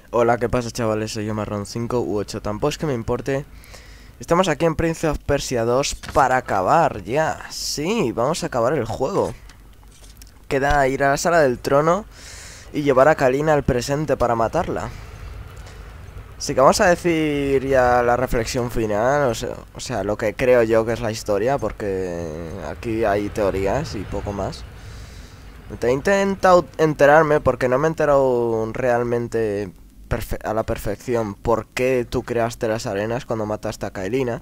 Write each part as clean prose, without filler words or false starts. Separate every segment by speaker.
Speaker 1: Hola, ¿qué pasa, chavales? Soy yo, Marrón 5 u 8. Tampoco es que me importe. Estamos aquí en Prince of Persia 2 para acabar ya. Sí, vamos a acabar el juego. Queda ir a la sala del trono y llevar a Kalina al presente para matarla. Así que vamos a decir ya la reflexión final, o sea, lo que creo yo que es la historia, porque aquí hay teorías y poco más. Te he intentado enterarme porque no me he enterado realmente a la perfección por qué tú creaste las arenas cuando mataste a Kaelina.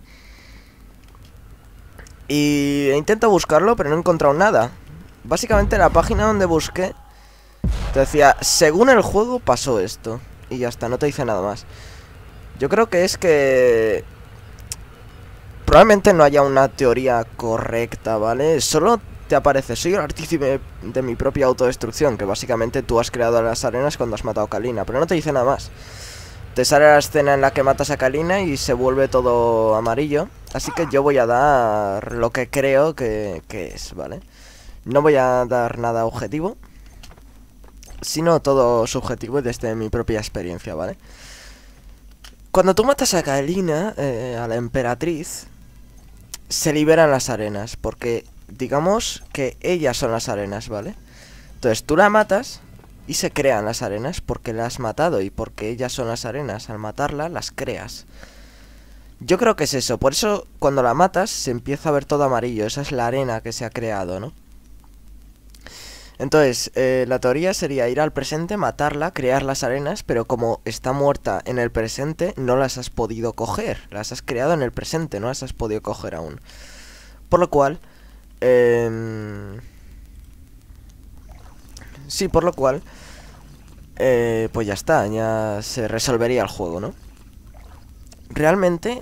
Speaker 1: Y he intentado buscarlo, pero no he encontrado nada. Básicamente la página donde busqué te decía, según el juego pasó esto. Y ya está, no te dice nada más. Yo creo que es que probablemente no haya una teoría correcta, ¿vale? Solo te aparece, soy el artífice de mi propia autodestrucción, que básicamente tú has creado las arenas cuando has matado a Kalina, pero no te dice nada más. Te sale la escena en la que matas a Kalina y se vuelve todo amarillo, así que yo voy a dar lo que creo que es, ¿vale? No voy a dar nada objetivo, sino todo subjetivo desde mi propia experiencia, ¿vale? Cuando tú matas a Kalina, a la emperatriz, se liberan las arenas, porque digamos que ellas son las arenas, ¿vale? Entonces tú la matas y se crean las arenas porque la has matado y porque ellas son las arenas. Al matarla las creas. Yo creo que es eso, por eso cuando la matas se empieza a ver todo amarillo. Esa es la arena que se ha creado, ¿no? Entonces, la teoría sería ir al presente, matarla, crear las arenas, pero como está muerta en el presente, no las has podido coger. Las has creado en el presente, no las has podido coger aún. Por lo cual, sí, por lo cual, pues ya está, ya se resolvería el juego, ¿no? Realmente,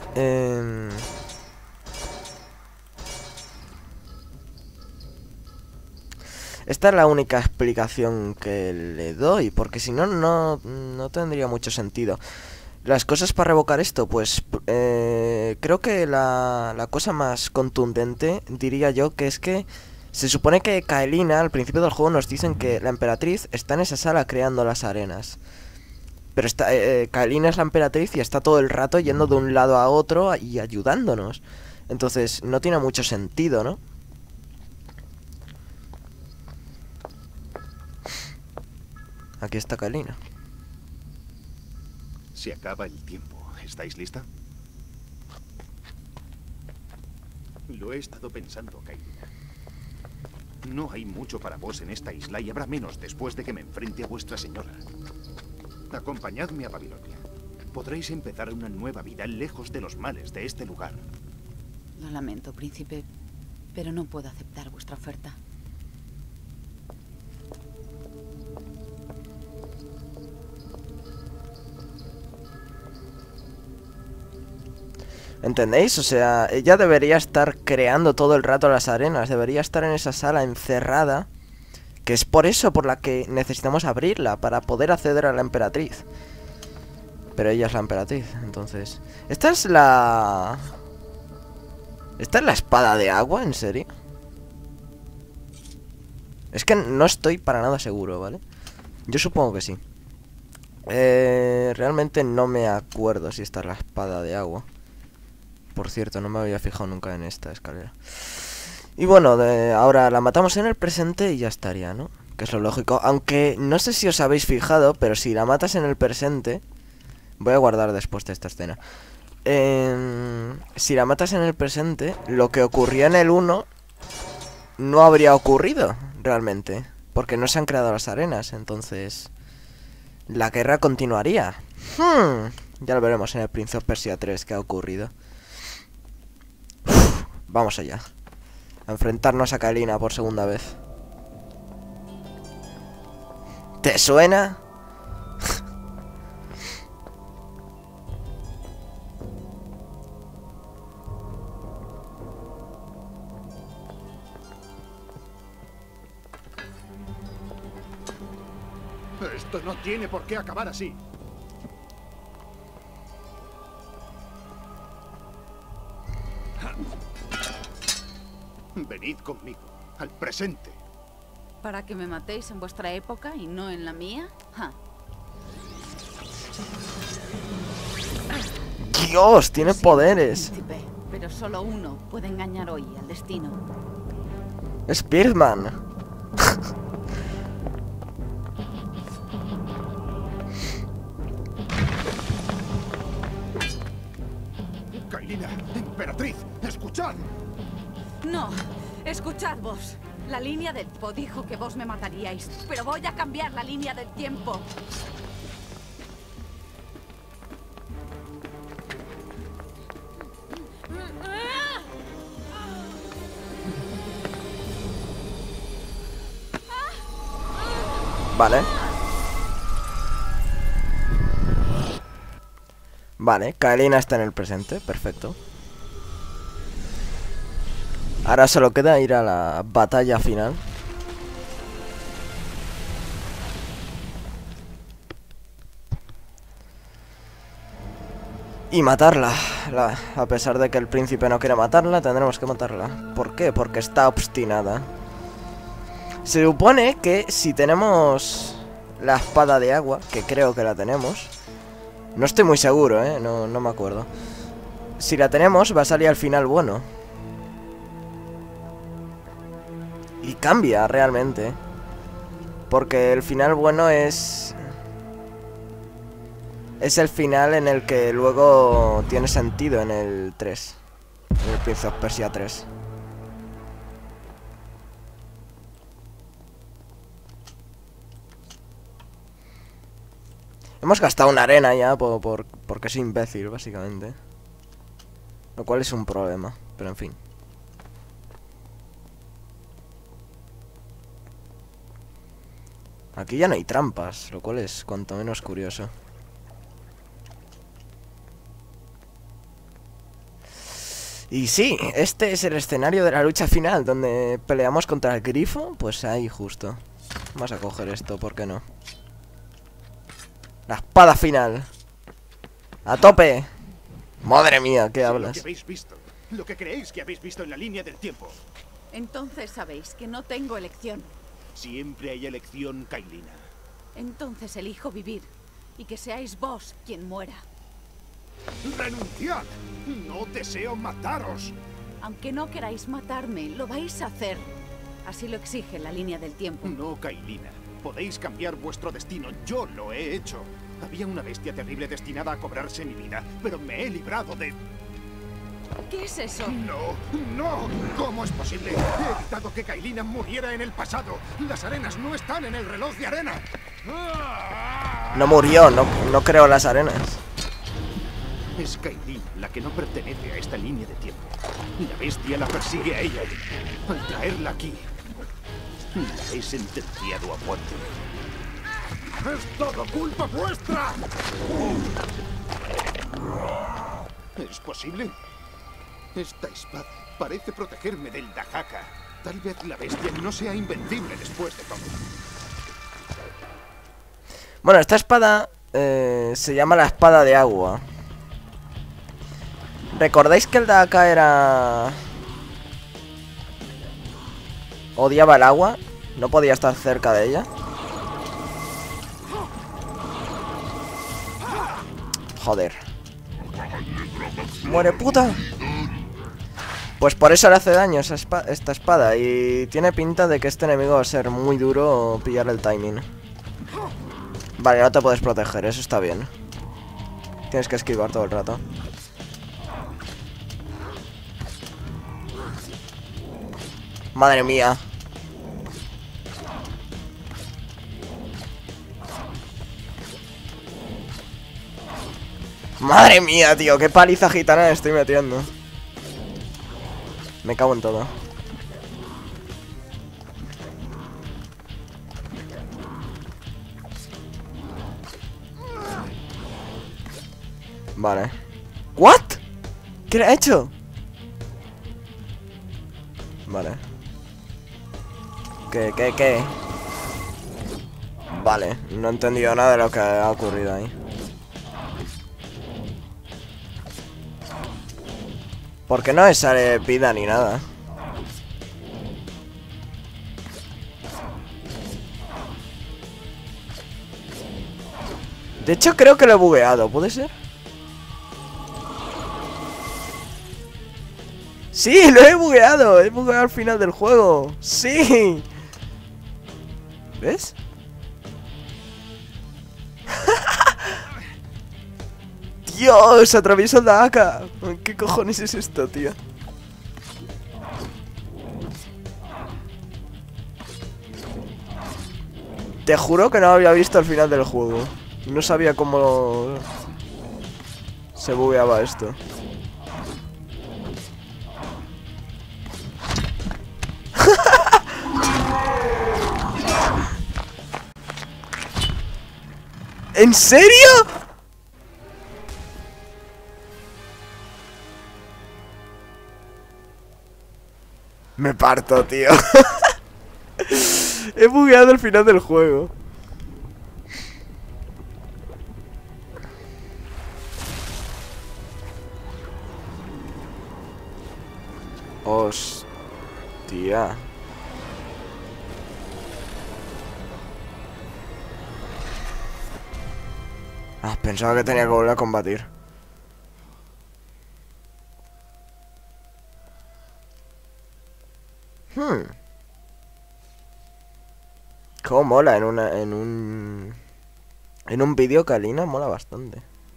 Speaker 1: esta es la única explicación que le doy, porque si no, no tendría mucho sentido. Las cosas para revocar esto, pues creo que la cosa más contundente, diría yo, que es que se supone que Kaelina, al principio del juego, nos dicen que la emperatriz está en esa sala creando las arenas. Pero está, Kaelina es la emperatriz y está todo el rato yendo de un lado a otro y ayudándonos. Entonces, no tiene mucho sentido, ¿no? Aquí está Kaelina.
Speaker 2: Se acaba el tiempo. ¿Estáis lista? Lo he estado pensando, Kaelina. No hay mucho para vos en esta isla y habrá menos después de que me enfrente a vuestra señora. Acompañadme a Babilonia. Podréis empezar una nueva vida lejos de los males de este lugar.
Speaker 3: Lo lamento, príncipe, pero no puedo aceptar vuestra oferta.
Speaker 1: ¿Entendéis? O sea, ella debería estar creando todo el rato las arenas. Debería estar en esa sala encerrada. Que es por eso por la que necesitamos abrirla. Para poder acceder a la emperatriz. Pero ella es la emperatriz, entonces... Esta es la... ¿Esta es la espada de agua? ¿En serio? Es que no estoy para nada seguro, ¿vale? Yo supongo que sí. Realmente no me acuerdo si esta es la espada de agua. Por cierto, no me había fijado nunca en esta escalera. Y bueno, ahora la matamos en el presente y ya estaría, ¿no? Que es lo lógico. Aunque no sé si os habéis fijado, pero si la matas en el presente... Voy a guardar después de esta escena. Si la matas en el presente, lo que ocurrió en el 1 no habría ocurrido realmente. Porque no se han creado las arenas, entonces... La guerra continuaría. Ya lo veremos en el Prince of Persia 3 que ha ocurrido. Vamos allá. A enfrentarnos a Kaelina por segunda vez. ¿Te suena?
Speaker 2: Esto no tiene por qué acabar así. Venid conmigo, al presente.
Speaker 3: ¿Para que me matéis en vuestra época y no en la mía? ¡Ja!
Speaker 1: Dios, tiene poderes.
Speaker 3: Príncipe, pero solo uno puede engañar hoy al destino.
Speaker 1: Es Birdman.
Speaker 2: Kailina, emperatriz, escuchad.
Speaker 3: No, escuchad vos. La línea del tiempo dijo que vos me mataríais, pero voy a cambiar la línea del tiempo.
Speaker 1: Vale. Vale, Kaelina está en el presente, perfecto. Ahora solo queda ir a la batalla final. Y matarla. A pesar de que el príncipe no quiere matarla, tendremos que matarla. ¿Por qué? Porque está obstinada. Se supone que si tenemos la espada de agua, que creo que la tenemos. No estoy muy seguro, no me acuerdo. Si la tenemos, va a salir al final bueno. Y cambia realmente. Porque el final bueno es el final en el que luego tiene sentido en el 3. En el Prince of Persia 3. Hemos gastado una arena ya porque soy imbécil, básicamente. Lo cual es un problema, pero en fin. Aquí ya no hay trampas, lo cual es cuanto menos curioso. Y sí, este es el escenario de la lucha final, donde peleamos contra el grifo. Pues ahí justo. Vamos a coger esto, ¿por qué no? La espada final. ¡A tope! Madre mía, ¿qué hablas?
Speaker 2: Lo que habéis visto, lo que creéis que habéis visto en la línea del tiempo.
Speaker 3: Entonces sabéis que no tengo elección.
Speaker 2: Siempre hay elección, Kailina.
Speaker 3: Entonces elijo vivir y que seáis vos quien muera.
Speaker 2: ¡Renunciad! No deseo mataros.
Speaker 3: Aunque no queráis matarme, lo vais a hacer. Así lo exige la línea del tiempo.
Speaker 2: No, Kailina. Podéis cambiar vuestro destino. Yo lo he hecho. Había una bestia terrible destinada a cobrarse mi vida, pero me he librado de...
Speaker 3: ¿Qué es eso?
Speaker 2: ¡No! ¡No! ¿Cómo es posible? He evitado que Kailina muriera en el pasado. Las arenas no están en el reloj de arena.
Speaker 1: No murió, no creo las arenas.
Speaker 2: Es Kailina la que no pertenece a esta línea de tiempo. La bestia la persigue a ella. Al traerla aquí, la he sentenciado a muerte. ¡Es todo culpa vuestra! ¿Es posible? Esta espada parece protegerme del Dahaka. Tal vez la bestia no sea invencible después de todo.
Speaker 1: Bueno, esta espada se llama la espada de agua. ¿Recordáis que el Dahaka era... odiaba el agua? No podía estar cerca de ella. Joder. ¡Muere, puta! Pues por eso le hace daño esta espada. Y tiene pinta de que este enemigo va a ser muy duro pillar el timing. Vale, no te puedes proteger, eso está bien. Tienes que esquivar todo el rato. Madre mía. Madre mía, tío, qué paliza gitana le estoy metiendo. Me cago en todo. Vale. ¿What? ¿Qué le ha hecho? Vale. ¿Qué? Vale, no he entendido nada de lo que ha ocurrido ahí. Porque no me sale vida ni nada. De hecho creo que lo he bugueado, ¿puede ser? ¡Sí! ¡Lo he bugueado! He bugueado al final del juego. ¡Sí! ¿Ves? ¡Dios! Atravieso la AK. ¿Qué cojones es esto, tío? Te juro que no había visto el final del juego. No sabía cómo se bugueaba esto. ¿En serio? Me parto, tío. He bugueado el final del juego. Hostia. Ah, pensaba que tenía que volver a combatir. Cómo mola en un vídeo Kalina mola bastante.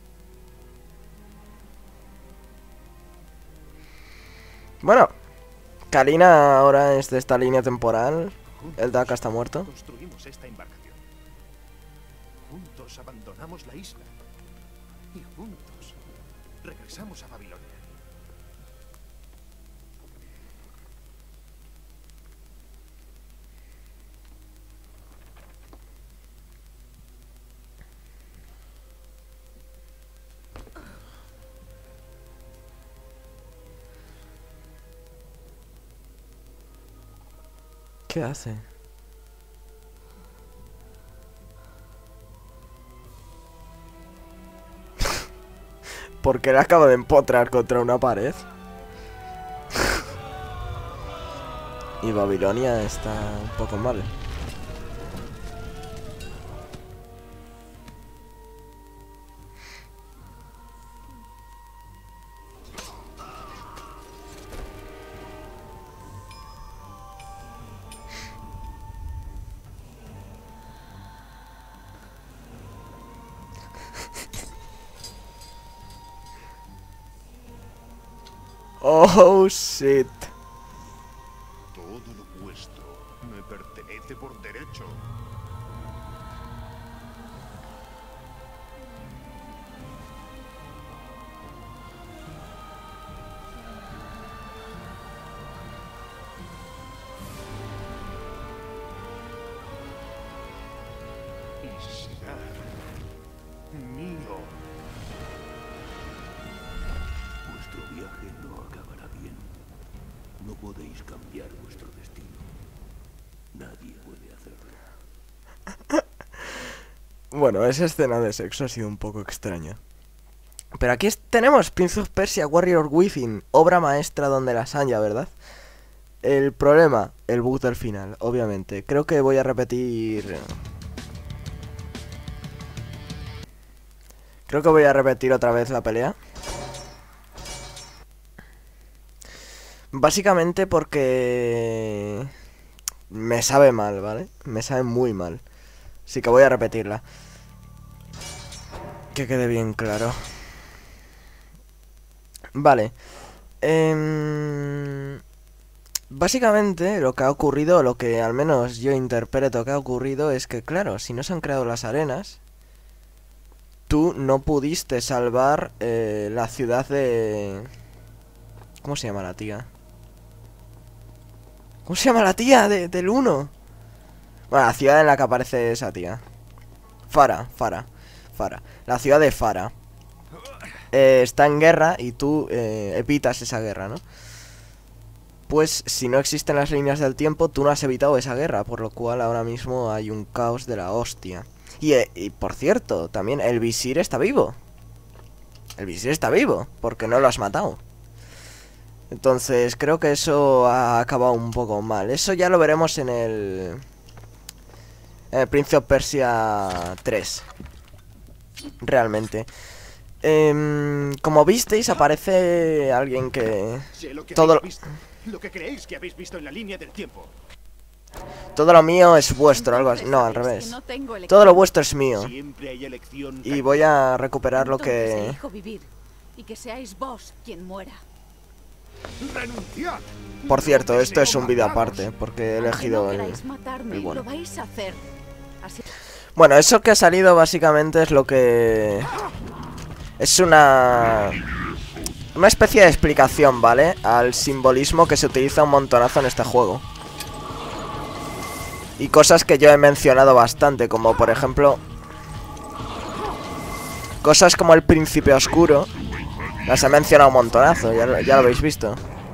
Speaker 1: Bueno, Kalina ahora es de esta línea temporal. El Daka está muerto.
Speaker 2: Construimos esta embarcación. Juntos abandonamos la isla. Y juntos regresamos a Babilonia.
Speaker 1: ¿Qué hace? Porque le acabo de empotrar contra una pared. Y Babilonia está un poco mal. Oh, shit.
Speaker 2: Todo lo vuestro me pertenece por derecho. Y será mío.
Speaker 4: Vuestro viaje no acabará bien. No podéis cambiar vuestro destino. Nadie puede hacerlo.
Speaker 1: Bueno, esa escena de sexo ha sido un poco extraña. Pero aquí tenemos Prince of Persia Warrior Within, obra maestra donde las haya, ¿verdad? El problema, el bug del final, obviamente. Creo que voy a repetir... Creo que voy a repetir otra vez la pelea. Básicamente porque... me sabe mal, ¿vale? Me sabe muy mal. Así que voy a repetirla. Que quede bien claro. Vale. Básicamente lo que ha ocurrido, lo que al menos yo interpreto que ha ocurrido es que, claro, si no se han creado las arenas, tú no pudiste salvar la ciudad de... ¿Cómo se llama la tía? ¿Cómo se llama la tía del 1? Bueno, la ciudad en la que aparece esa tía. Farah. La ciudad de Farah. Está en guerra y tú evitas esa guerra, ¿no? Pues si no existen las líneas del tiempo, tú no has evitado esa guerra, por lo cual ahora mismo hay un caos de la hostia. Y por cierto, también el visir está vivo. El visir está vivo, porque no lo has matado. Entonces creo que eso ha acabado un poco mal. Eso ya lo veremos en el Prince of Persia 3. Realmente. Como visteis, aparece alguien que...
Speaker 2: Sé lo que
Speaker 1: Todo
Speaker 2: habéis visto. Lo que creéis que habéis visto en la línea del tiempo.
Speaker 1: Todo lo mío es vuestro, algo así. No, al
Speaker 3: Entonces,
Speaker 1: revés.
Speaker 3: que no tengo elección.
Speaker 1: Todo lo vuestro es mío.
Speaker 2: Siempre hay elección.
Speaker 1: Y voy a recuperar lo
Speaker 3: Entonces
Speaker 1: que...
Speaker 3: elijo vivir y que seáis vos quien muera.
Speaker 2: ¡Renunciad!
Speaker 1: Por cierto,
Speaker 2: No
Speaker 1: esto es
Speaker 2: deseo
Speaker 1: un vídeo
Speaker 2: mataros.
Speaker 1: aparte, porque he
Speaker 3: Aunque
Speaker 1: elegido
Speaker 3: no
Speaker 1: el...
Speaker 3: queráis matarme,
Speaker 1: el bueno.
Speaker 3: lo vais a hacer. Así...
Speaker 1: Bueno, eso que ha salido básicamente es lo que... Es una especie de explicación, ¿vale? Al simbolismo que se utiliza un montonazo en este juego. Y cosas que yo he mencionado bastante, como por ejemplo... Cosas como el príncipe oscuro. Las he mencionado un montonazo, ya lo habéis visto.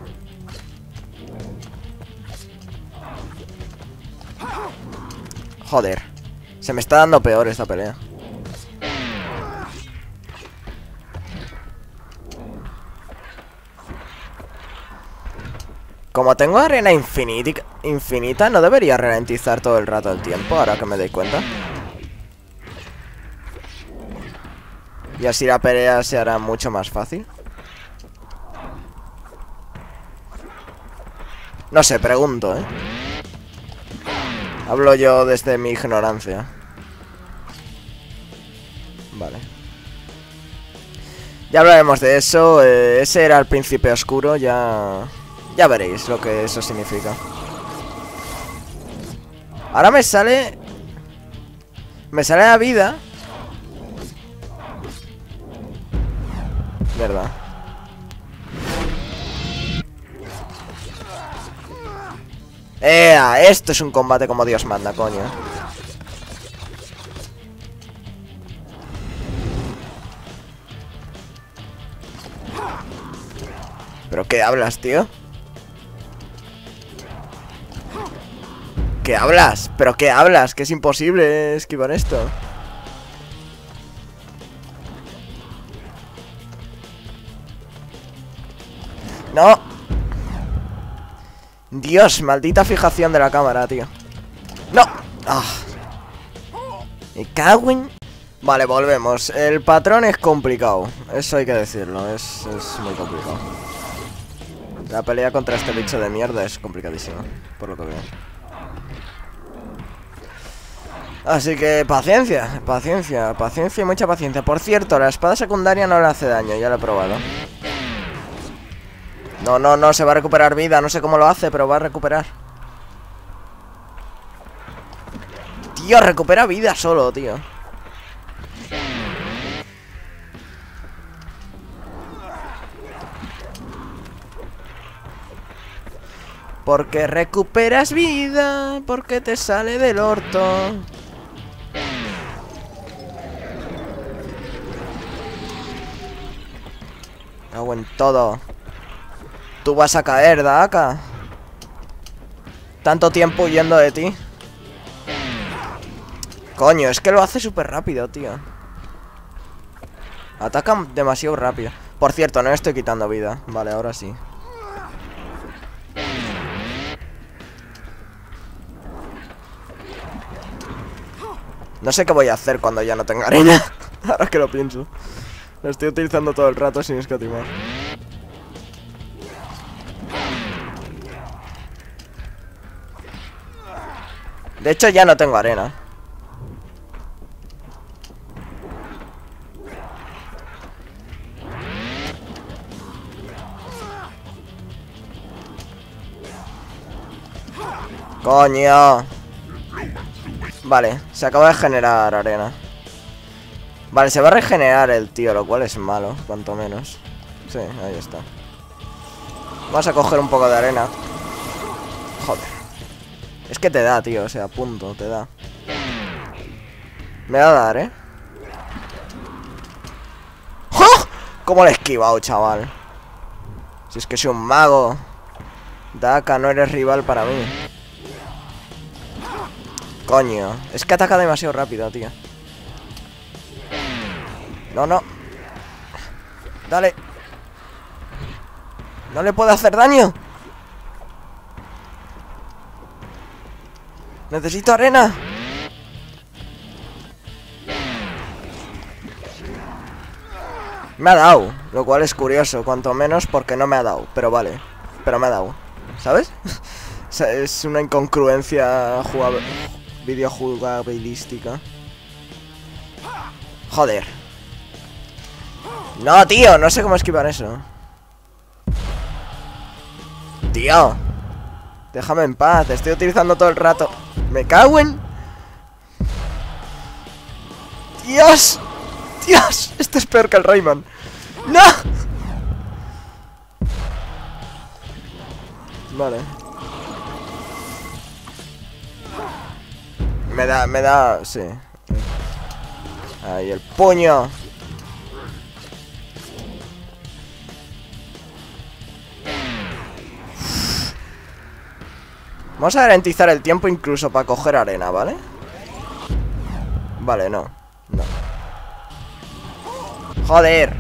Speaker 1: Joder. Se me está dando peor esta pelea. Como tengo arena infinita, no debería ralentizar todo el rato el tiempo, ahora que me doy cuenta. Y así la pelea se hará mucho más fácil. No sé, pregunto, ¿eh? Hablo yo desde mi ignorancia. Vale. Ya hablaremos de eso. Ese era el príncipe oscuro, ya veréis lo que eso significa. Ahora me sale la vida. Verdad. Esto es un combate como Dios manda, coño. ¿Pero qué hablas, tío? ¿Qué hablas? ¿Pero qué hablas? Que es imposible esquivar esto. ¡No! Dios, maldita fijación de la cámara, tío. ¡No! ¡Ah! Me cago en... Vale, volvemos. El patrón es complicado. Eso hay que decirlo. Es muy complicado. La pelea contra este bicho de mierda es complicadísima, por lo que veo. Así que paciencia, paciencia, paciencia y mucha paciencia. Por cierto, la espada secundaria no le hace daño, ya lo he probado. No, se va a recuperar vida. No sé cómo lo hace, pero va a recuperar. Tío, recupera vida solo, tío. Porque recuperas vida, porque te sale del orto. Cago en todo. Tú vas a caer, Daka. Tanto tiempo huyendo de ti. Coño, es que lo hace súper rápido, tío. Ataca demasiado rápido. Por cierto, no le estoy quitando vida. Vale, ahora sí. No sé qué voy a hacer cuando ya no tenga arena. Ahora que lo pienso. Lo estoy utilizando todo el rato sin escatimar. De hecho ya no tengo arena. ¡Coño! Vale, se acaba de generar arena. Vale, se va a regenerar el tío, lo cual es malo, cuanto menos. Sí, ahí está. Vamos a coger un poco de arena. Joder. Es que te da, tío, o sea, punto, te da. Me va a dar, ¿eh? ¡Oh! ¿Cómo le he esquivado, chaval? Si es que soy un mago. Daka, no eres rival para mí. Coño, es que ataca demasiado rápido, tío. No. Dale. No le puedo hacer daño. Necesito arena. Me ha dado, lo cual es curioso, cuanto menos porque no me ha dado, pero vale. Pero me ha dado, ¿sabes? O sea, es una incongruencia videojugabilística. Joder. No, tío, no sé cómo esquivar eso. Tío, déjame en paz, te estoy utilizando todo el rato. Me cago en... Dios. Dios, esto es peor que el Rayman. ¡No! Vale. Me da, sí. Ahí el puño. Vamos a garantizar el tiempo incluso para coger arena, ¿vale? Vale, no. No. ¡Joder!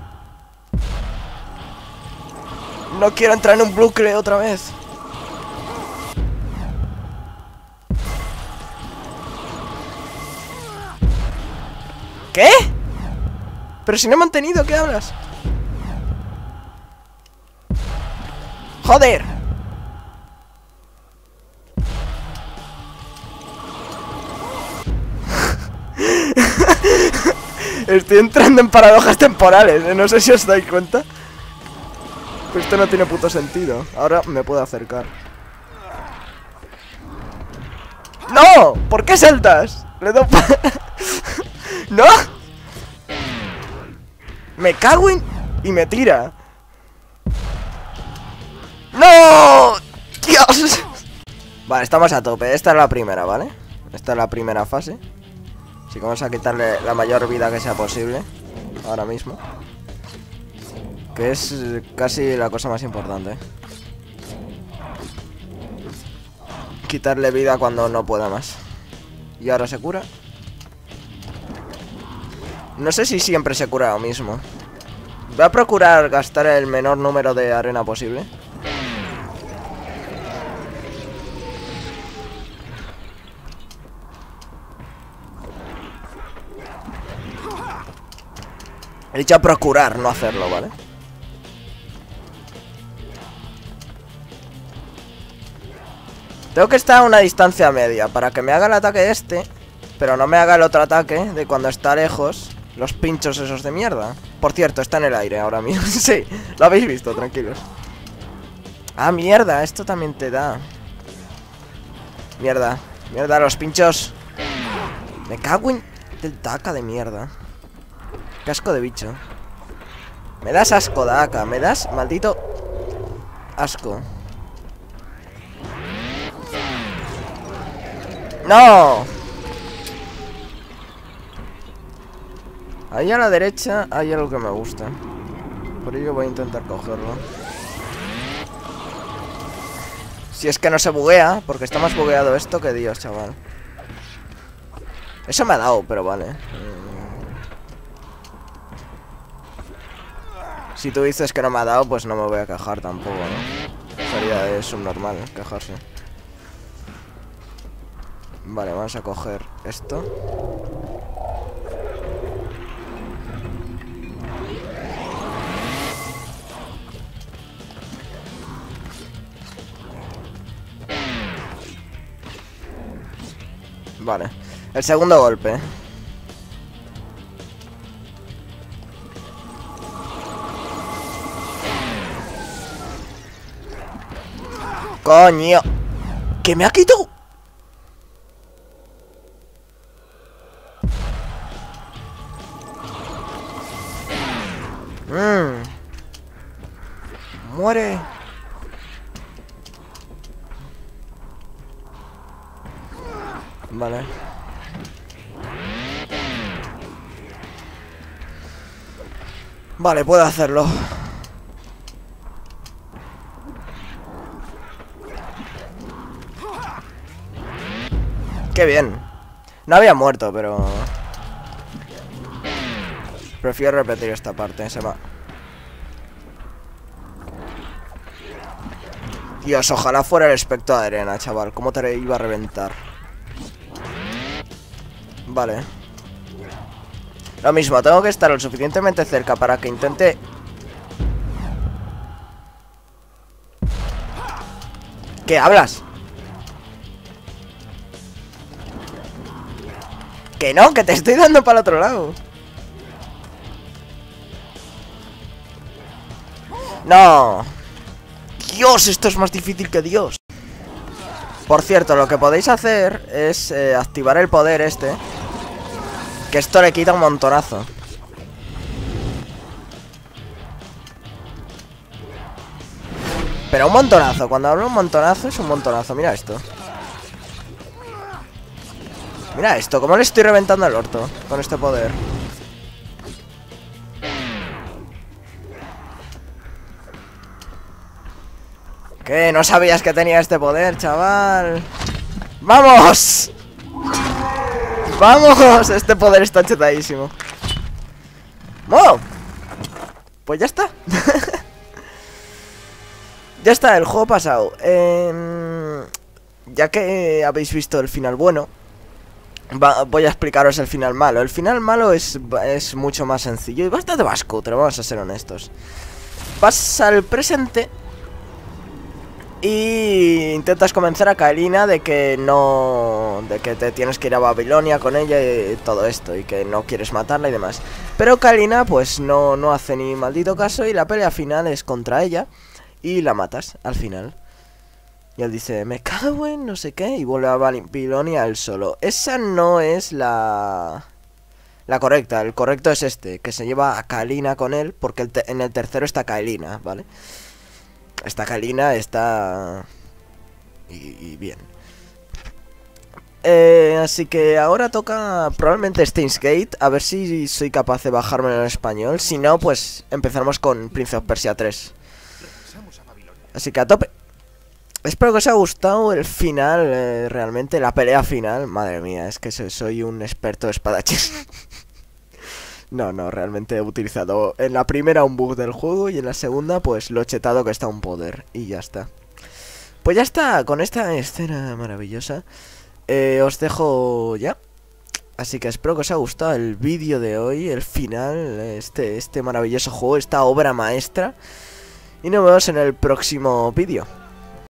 Speaker 1: No quiero entrar en un bucle otra vez. ¿Qué? Pero si no he mantenido, ¿qué hablas? ¡Joder! Estoy entrando en paradojas temporales, ¿eh? No sé si os dais cuenta. Pero esto no tiene puto sentido. Ahora me puedo acercar. ¡No! ¿Por qué saltas? Le doy... ¡No! Me cago en... Y me tira. ¡No! ¡Dios! Vale, estamos a tope. Esta es la primera, ¿vale? Esta es la primera fase. Así que vamos a quitarle la mayor vida que sea posible. Ahora mismo. Que es casi la cosa más importante. Quitarle vida cuando no pueda más. Y ahora se cura. No sé si siempre se cura lo mismo. Voy a procurar gastar el menor número de arena posible. He dicho a procurar no hacerlo, ¿vale? Tengo que estar a una distancia media para que me haga el ataque este, pero no me haga el otro ataque de cuando está lejos. Los pinchos esos de mierda. Por cierto, está en el aire ahora mismo. Sí, lo habéis visto, tranquilos. Ah, mierda, esto también te da. Mierda, mierda, los pinchos. Me cago en... del Daka de mierda. Qué asco de bicho. Me das asco, Daka. Me das maldito asco. ¡No! Ahí a la derecha hay algo que me gusta. Por ello voy a intentar cogerlo. Si es que no se buguea, porque está más bugueado esto que Dios, chaval. Eso me ha dado, pero vale. Si tú dices que no me ha dado, pues no me voy a quejar tampoco, ¿no? Sería de subnormal quejarse. Vale, vamos a coger esto. Vale, el segundo golpe. ¡Coño! ¡Que me ha quitado! ¡Muere! Vale. Vale, puedo hacerlo. Qué bien. No había muerto, pero... prefiero repetir esta parte, se va. Dios, ojalá fuera el espectro de arena, chaval. ¿Cómo te iba a reventar? Vale. Lo mismo, tengo que estar lo suficientemente cerca para que intente... ¿Qué hablas? Que no, que te estoy dando para el otro lado. No. Dios, esto es más difícil que Dios. Por cierto, lo que podéis hacer es activar el poder este. Que esto le quita un montonazo. Pero un montonazo, cuando hablo un montonazo es un montonazo. Mira esto. Mira esto, cómo le estoy reventando el orto con este poder. ¿Qué? ¿No sabías que tenía este poder, chaval? ¡Vamos! ¡Vamos! Este poder está chetadísimo. ¡Wow! Pues ya está. Ya está, el juego pasado. Ya que habéis visto el final bueno, voy a explicaros el final malo. El final malo es mucho más sencillo y bastante más cutre, vamos a ser honestos. Vas al presente y intentas convencer a Kaelina de que no... de que te tienes que ir a Babilonia con ella y todo esto, y que no quieres matarla y demás. Pero Kaelina pues no hace ni maldito caso y la pelea final es contra ella y la matas al final. Y él dice, me cago en no sé qué, y vuelve a Babilonia él solo. Esa no es la correcta, el correcto es este, que se lleva a Kaelina con él, porque en el tercero está Kaelina, ¿vale? Esta Kaelina está... Y bien. Así que ahora toca probablemente Steins Gate. A ver si soy capaz de bajármelo en español. Si no, pues empezaremos con Prince of Persia 3. Así que a tope. Espero que os haya gustado el final, realmente, la pelea final. Madre mía, es que soy un experto espadachín. No, realmente he utilizado en la primera un bug del juego y en la segunda pues lo chetado que está un poder y ya está. Pues ya está, con esta escena maravillosa os dejo ya. Así que espero que os haya gustado el vídeo de hoy, el final, este maravilloso juego, esta obra maestra. Y nos vemos en el próximo vídeo.